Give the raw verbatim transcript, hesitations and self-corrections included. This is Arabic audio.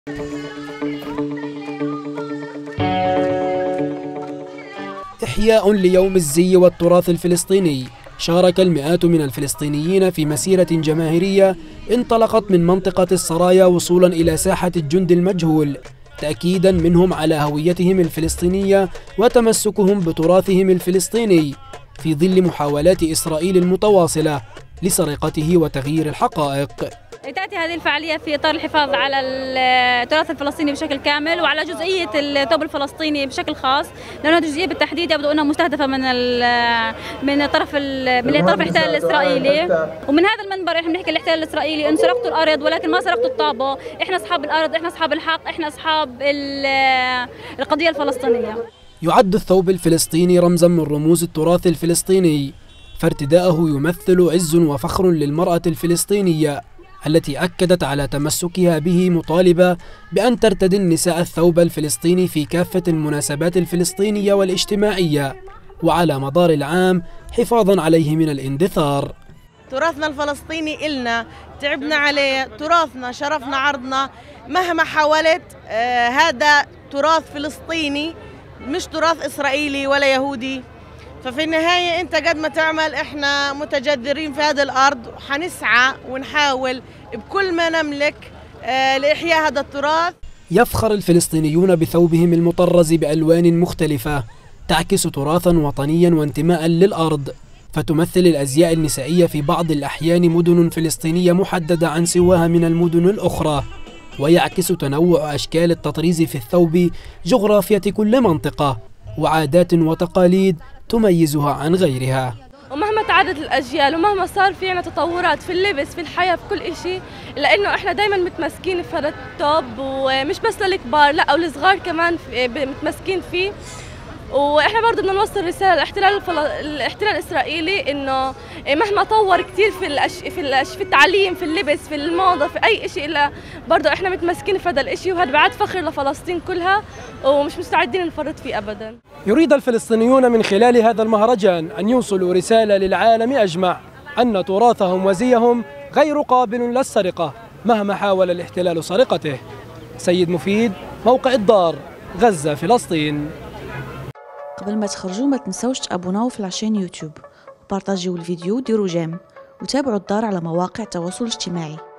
إحياء ليوم الزي والتراث الفلسطيني. شارك المئات من الفلسطينيين في مسيرة جماهيرية انطلقت من منطقة السرايا وصولا إلى ساحة الجند المجهول، تأكيدا منهم على هويتهم الفلسطينية وتمسكهم بتراثهم الفلسطيني في ظل محاولات إسرائيل المتواصلة لسرقته وتغيير الحقائق. تأتي هذه الفعالية في إطار الحفاظ على التراث الفلسطيني بشكل كامل وعلى جزئية الثوب الفلسطيني بشكل خاص، لأنها جزئية بالتحديد يبدو أنها مستهدفة من من طرف من طرف الاحتلال الإسرائيلي. ومن هذا المنبر احنا بنحكي الاحتلال الإسرائيلي إن سرقتوا الأرض ولكن ما سرقتوا الطابة، احنا أصحاب الأرض، احنا أصحاب الحق، احنا أصحاب القضية الفلسطينية. يعد الثوب الفلسطيني رمزا من رموز التراث الفلسطيني، فارتداءه يمثل عز وفخر للمرأة الفلسطينية التي أكدت على تمسكها به، مطالبة بأن ترتدي النساء الثوب الفلسطيني في كافة المناسبات الفلسطينية والاجتماعية وعلى مدار العام حفاظا عليه من الاندثار. تراثنا الفلسطيني إلنا، تعبنا عليه، تراثنا، شرفنا، عرضنا، مهما حاولت آه هذا تراث فلسطيني مش تراث إسرائيلي ولا يهودي. ففي النهاية أنت قد ما تعمل إحنا متجذرين في هذه الأرض، حنسعى ونحاول بكل ما نملك لإحياء هذا التراث. يفخر الفلسطينيون بثوبهم المطرز بألوان مختلفة تعكس تراثا وطنيا وانتماء للأرض، فتمثل الأزياء النسائية في بعض الأحيان مدن فلسطينية محددة عن سواها من المدن الأخرى، ويعكس تنوع أشكال التطريز في الثوب جغرافية كل منطقة وعادات وتقاليد تميزها عن غيرها. ومهما تعدت الأجيال ومهما صار في عنا تطورات في اللبس في الحياة في كل إشي، لأنه إحنا دايما متمسكين في هذا التوب، ومش بس للكبار لا والصغار كمان متمسكين فيه. واحنا برضه بدنا نوصل رساله للاحتلال الفل... الاحتلال الاسرائيلي انه مهما طور كثير في الأش... في الأش... في التعليم في اللبس في الموضه في اي شيء، الا برضه احنا متمسكين في هذا الشيء، وهذا بعد فخر لفلسطين كلها ومش مستعدين نفرط فيه ابدا. يريد الفلسطينيون من خلال هذا المهرجان ان يوصلوا رساله للعالم اجمع ان تراثهم وزيهم غير قابل للسرقه مهما حاول الاحتلال سرقته. سيد مفيد، موقع الدار، غزه، فلسطين. قبل ما تخرجوا ما تنسوش تابوناو في العشان يوتيوب وبارطاجيو الفيديو وديروا جيم وتابعوا الدار على مواقع التواصل الاجتماعي.